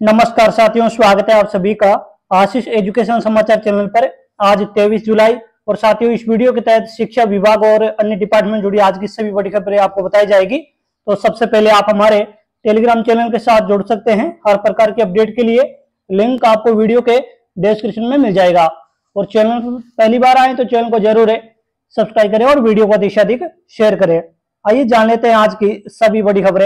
नमस्कार साथियों, स्वागत है आप सभी का आशीष एजुकेशन समाचार चैनल पर। आज 23 जुलाई और साथियों इस वीडियो के तहत शिक्षा विभाग और अन्य डिपार्टमेंट जुड़ी आज की सभी बड़ी खबरें आपको बताई जाएगी। तो सबसे पहले आप हमारे टेलीग्राम चैनल के साथ जुड़ सकते हैं। हर प्रकार की अपडेट के लिए लिंक आपको वीडियो के डिस्क्रिप्शन में मिल जाएगा। और चैनल पहली बार आए तो चैनल को जरूर सब्सक्राइब करें और वीडियो को अधिक से अधिक शेयर करें। आइए जान लेते हैं आज की सभी बड़ी खबरें।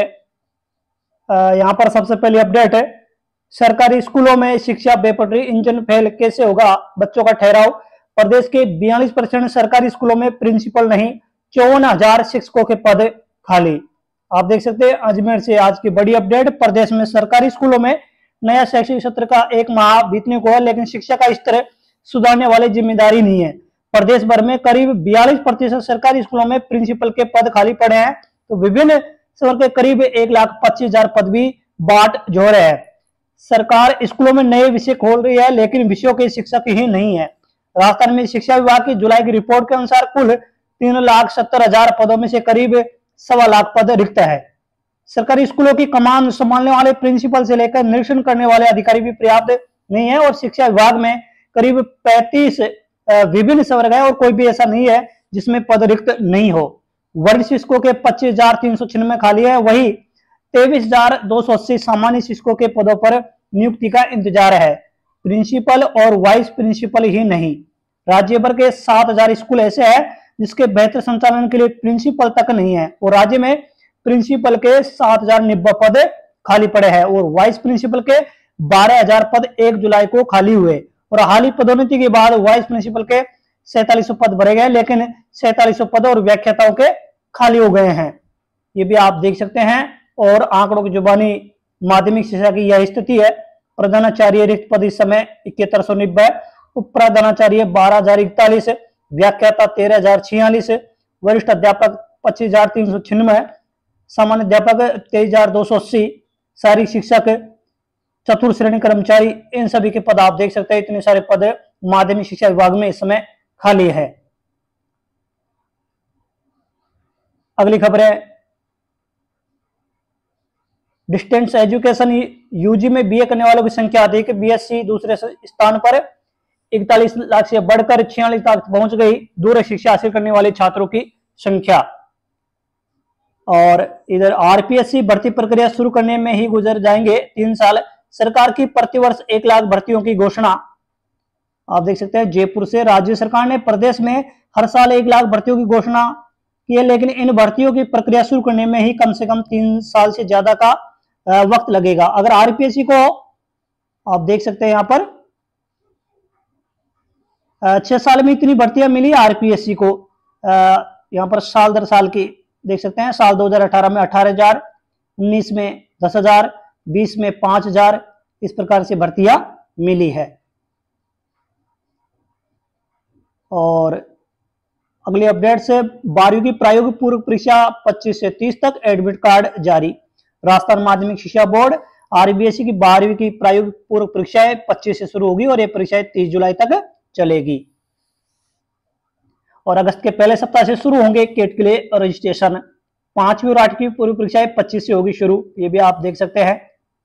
यहाँ पर सबसे पहली अपडेट है, सरकारी स्कूलों में शिक्षा बेपटरी, इंजन फेल कैसे होगा बच्चों का ठहराव। प्रदेश के 42% सरकारी स्कूलों में प्रिंसिपल नहीं, 54,000 शिक्षकों के पद खाली। आप देख सकते हैं अजमेर से आज की बड़ी अपडेट। प्रदेश में सरकारी स्कूलों में नया शैक्षणिक सत्र का 1 माह बीतने को है, लेकिन शिक्षा का स्तर सुधारने वाली जिम्मेदारी नहीं है। प्रदेश भर में करीब 42% सरकारी स्कूलों में प्रिंसिपल के पद खाली पड़े हैं, तो विभिन्न स्तर के करीब 1,25,000 पद भी बाट जोड़ रहे हैं। सरकार स्कूलों में नए विषय खोल रही है, लेकिन विषयों के शिक्षक ही नहीं है। राजस्थान में शिक्षा विभाग की जुलाई की रिपोर्ट के अनुसार कुल 3,70,000 पदों में से करीब 1.25 लाख पद रिक्त है। सरकारी स्कूलों की कमान संभालने वाले प्रिंसिपल से लेकर निरीक्षण करने वाले अधिकारी भी पर्याप्त नहीं है, और शिक्षा विभाग में करीब 35 विभिन्न संवर्ग है और कोई भी ऐसा नहीं है जिसमें पद रिक्त नहीं हो। वरिष्ठ शिक्षकों के 25,396 खाली है, वही 23,280 सामान्य शिक्षकों के पदों पर नियुक्ति का इंतजार है। प्रिंसिपल और वाइस प्रिंसिपल ही नहीं, राज्य भर के 7,000 स्कूल ऐसे हैं जिसके बेहतर संचालन के लिए प्रिंसिपल तक नहीं है, और राज्य में प्रिंसिपल के 7,090 पद खाली पड़े हैं और वाइस प्रिंसिपल के 12,000 पद 1 जुलाई को खाली हुए। और हाल ही पदोन्नति के बाद वाइस प्रिंसिपल के 4700 पद भरे गए, लेकिन 4700 पद और व्याख्याताओं के खाली हो गए हैं। ये भी आप देख सकते हैं। और आंकड़ों की जुबानी माध्यमिक शिक्षा की यह स्थिति है। प्रधानाचार्य रिक्त पद इस समय 7190, उप प्रधानाचार्य 12,041, व्याख्याता 13,046, वरिष्ठ अध्यापक 25,396, सामान्य अध्यापक 23,280, शारीरिक शिक्षक, चतुर्थ श्रेणी कर्मचारी, इन सभी के पद आप देख सकते हैं। इतने सारे पद माध्यमिक शिक्षा विभाग में इस समय खाली है। अगली खबर है, डिस्टेंस एजुकेशन यूजी में बीए करने वालों की संख्या अधिक, बीएससी दूसरे स्थान पर 41 लाख से बढ़कर 46 लाख पहुंच गई दूर शिक्षा हासिल करने वाले छात्रों की संख्या। और इधर आरपीएससी भर्ती प्रक्रिया शुरू करने में ही गुजर जाएंगे 3 साल, सरकार की प्रतिवर्ष 1 लाख भर्तियों की घोषणा। आप देख सकते हैं जयपुर से राज्य सरकार ने प्रदेश में हर साल 1 लाख भर्तियों की घोषणा की है, लेकिन इन भर्तियों की प्रक्रिया शुरू करने में ही कम से कम 3 साल से ज्यादा का वक्त लगेगा। अगर आरपीएससी को आप देख सकते हैं यहाँ पर 6 साल में इतनी भर्तियां मिली आरपीएससी को, यहाँ पर साल दर साल की देख सकते हैं। साल 2018 में 18,000, 19 में 10,000, 20 में 5,000, इस प्रकार से भर्तियां मिली है। और अगली अपडेट से 12वीं की प्रायोगिक पूरक परीक्षा 25 से 30 तक एडमिट कार्ड जारी। राजस्थान माध्यमिक शिक्षा बोर्ड आरबीएसई की 12वीं की प्रायोगिक पूरक परीक्षाएं 25 से शुरू होगी और ये परीक्षाएं 30 जुलाई तक चलेगी। और अगस्त के पहले सप्ताह से शुरू होंगे केट के लिए रजिस्ट्रेशन। 5वीं और 8वीं पूर्व परीक्षाएं 25 से होगी शुरू, ये भी आप देख सकते हैं।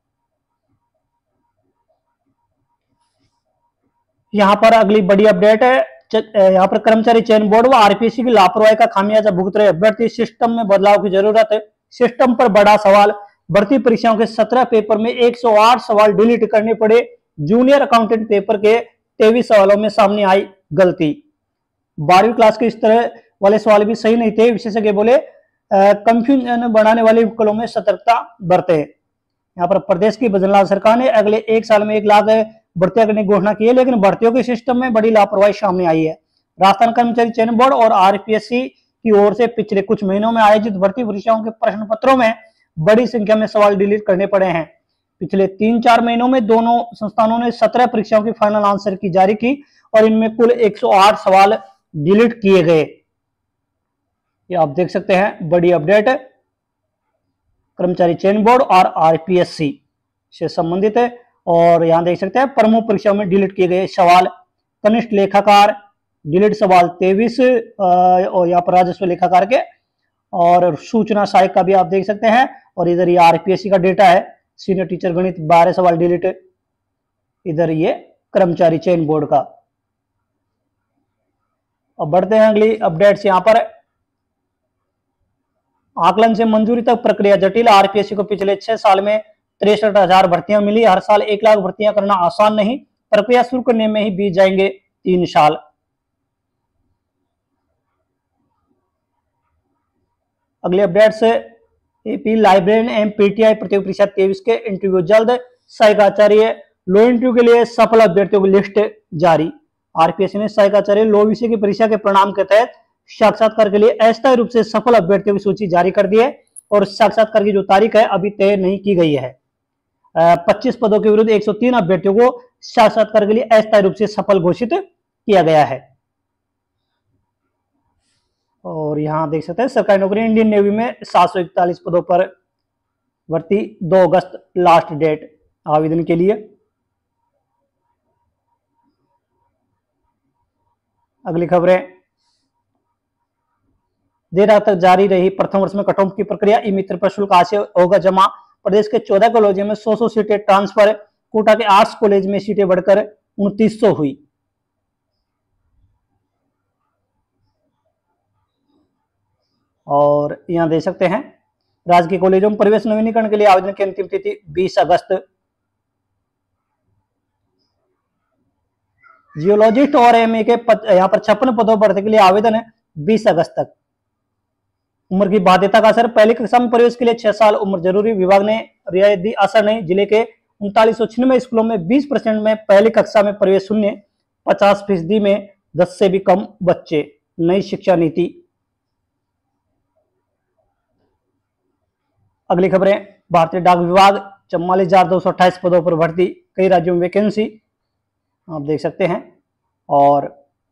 यहां पर अगली बड़ी अपडेट है, यहाँ पर कर्मचारी चयन बोर्ड व आरपीएससी की लापरवाही का खामियाजा भुगत रहे अभ्यर्थी, सिस्टम में बदलाव की जरूरत है। सिस्टम पर बड़ा सवाल, भर्ती परीक्षाओं के 17 पेपर में 108 सवाल डिलीट करने पड़े। जूनियर अकाउंटेंट पेपर के 23 सवालों में सामने आई गलती। 12वीं क्लास के इस तरह वाले सवाल भी सही नहीं थे, विशेषज्ञ बोले। कंफ्यूजन बढ़ाने वाले विकल्पों में सतर्कता बरते। यहाँ पर प्रदेश की भजनलाल सरकार ने अगले 1 साल में 1 लाख भर्तियां करने की घोषणा की है, लेकिन भर्तियों के सिस्टम में बड़ी लापरवाही सामने आई है। राजस्थान कर्मचारी चयन बोर्ड और आरपीएससी की ओर से पिछले कुछ महीनों में आयोजित भर्ती परीक्षाओं के प्रश्न पत्रों में बड़ी संख्या में सवाल डिलीट करने पड़े हैं। पिछले 3-4 महीनों में दोनों संस्थानों ने 17 परीक्षाओं की फाइनल आंसर की जारी की और इनमें कुल 108 सवाल डिलीट किए गए। ये आप देख सकते हैं बड़ी अपडेट कर्मचारी चयन बोर्ड और आरपीएससी से संबंधित है। और यहां देख सकते हैं प्रमुख परीक्षाओं में डिलीट किए गए सवाल, कनिष्ठ लेखाकार डिलीट सवाल 23 और यहाँ पर राजस्व लेखाकार के, और सूचना सहायक का भी आप देख सकते हैं। और इधर ये आरपीएससी का डेटा है, सीनियर टीचर गणित 12 सवाल डिलीट। इधर ये कर्मचारी चयन बोर्ड का। अब बढ़ते हैं अगली अपडेट्स। यहां पर आकलन से मंजूरी तक प्रक्रिया जटिल। आरपीएससी को पिछले 6 साल में 63,000 भर्तियां मिली। हर साल 1 लाख भर्तियां करना आसान नहीं, प्रक्रिया शुरू करने में ही बीत जाएंगे 3 साल। अगले अपडेट से एपी लाइब्रेरियन एवं पीटीआई प्रतियोगी परीक्षा 23 के इंटरव्यू जल्द। सहायक आचार्य लो इंटरव्यू के लिए सफल अभ्यर्थियों की लिस्ट जारी। आरपीएससी ने सहायक आचार्य लो विषय की परीक्षा के परिणाम के तहत साक्षात्कार के लिए अस्थायी रूप से सफल अभ्यर्थियों की सूची जारी कर दी है और साक्षात्कार की जो तारीख है अभी तय नहीं की गई है। 25 पदों के विरुद्ध 103 अभ्यर्थियों को साक्षात्कार के लिए अस्थायी रूप से सफल घोषित किया गया है। और यहां देख सकते हैं सरकारी नौकरी इंडियन नेवी में 741 पदों पर भर्ती। 2 अगस्त लास्ट डेट आवेदन के लिए। अगली खबरें। देर रात तक जारी रही प्रथम वर्ष में कट ऑफ की प्रक्रिया। ई मित्र प्रशुल्क आज से होगा जमा। प्रदेश के 14 कॉलेजों में 100 सीटें ट्रांसफर। कोटा के 8 कॉलेज में सीटें बढ़कर 2900 हुई। और यहां देख सकते हैं राजकीय कॉलेजों में प्रवेश नवीनीकरण के लिए आवेदन की अंतिम तिथि 20 अगस्त। जियोलॉजिस्ट और एमए के यहां पर 56 पदों पर भर्ती के लिए आवेदन है 20 अगस्त तक। उम्र की बाध्यता का असर। पहली कक्षा में प्रवेश के लिए 6 साल उम्र जरूरी। विभाग ने रियायत दी, असर नहीं। जिले के 3996 स्कूलों में 20% में पहली कक्षा में प्रवेश शून्य। 50% में 10 से भी कम बच्चे। नई शिक्षा नीति। अगली खबरें। भारतीय डाक विभाग 44,228 पदों पर भर्ती। कई राज्यों में वैकेंसी आप देख सकते हैं। और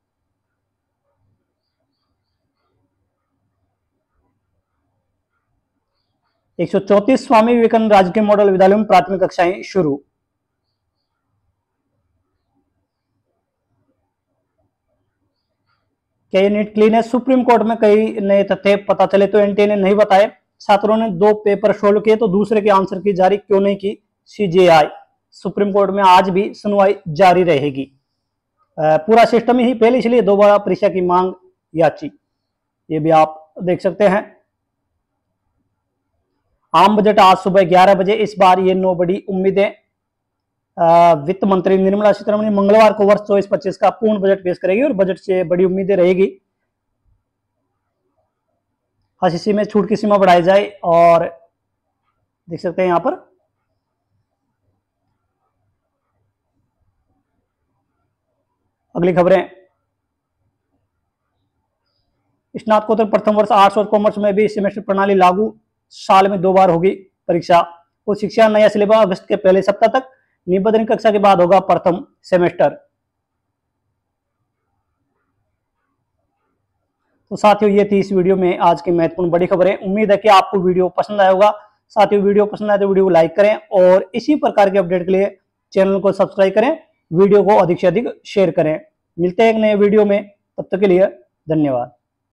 एक 134 स्वामी विवेकानंद राजकीय मॉडल विद्यालयों में प्राथमिक कक्षाएं शुरू। क्या ये नीट क्लीन है? सुप्रीम कोर्ट में कई नए तथ्य पता चले तो एनटीए ने नहीं बताए। छात्रों ने 2 पेपर सोल्व किए तो दूसरे के आंसर की जारी क्यों नहीं की? सीजेआई। सुप्रीम कोर्ट में आज भी सुनवाई जारी रहेगी। पूरा सिस्टम ही फेल, इसलिए दोबारा परीक्षा की मांग याची। ये भी आप देख सकते हैं। आम बजट आज सुबह 11 बजे। इस बार ये 9 बड़ी उम्मीदें। वित्त मंत्री निर्मला सीतारमण मंगलवार को वर्ष 24-25 का पूर्ण बजट पेश करेगी और बजट से बड़ी उम्मीदें रहेगी। आईसीसी में छूट की सीमा बढ़ाई जाए। और देख सकते हैं यहां पर अगली खबरें। स्नातकोत्तर प्रथम वर्ष आर्ट्स और कॉमर्स में भी सेमेस्टर प्रणाली लागू। साल में 2 बार होगी परीक्षा। उच्च शिक्षा नया सिलेबस अगस्त के पहले सप्ताह तक। निबंधन कक्षा के बाद होगा प्रथम सेमेस्टर। तो साथियों ये थी इस वीडियो में आज की महत्वपूर्ण बड़ी खबरें। उम्मीद है कि आपको वीडियो पसंद आया होगा। साथियों वीडियो पसंद आए तो वीडियो को लाइक करें और इसी प्रकार के अपडेट के लिए चैनल को सब्सक्राइब करें। वीडियो को अधिक से अधिक शेयर करें। मिलते हैं एक नए वीडियो में, तब तक के लिए धन्यवाद।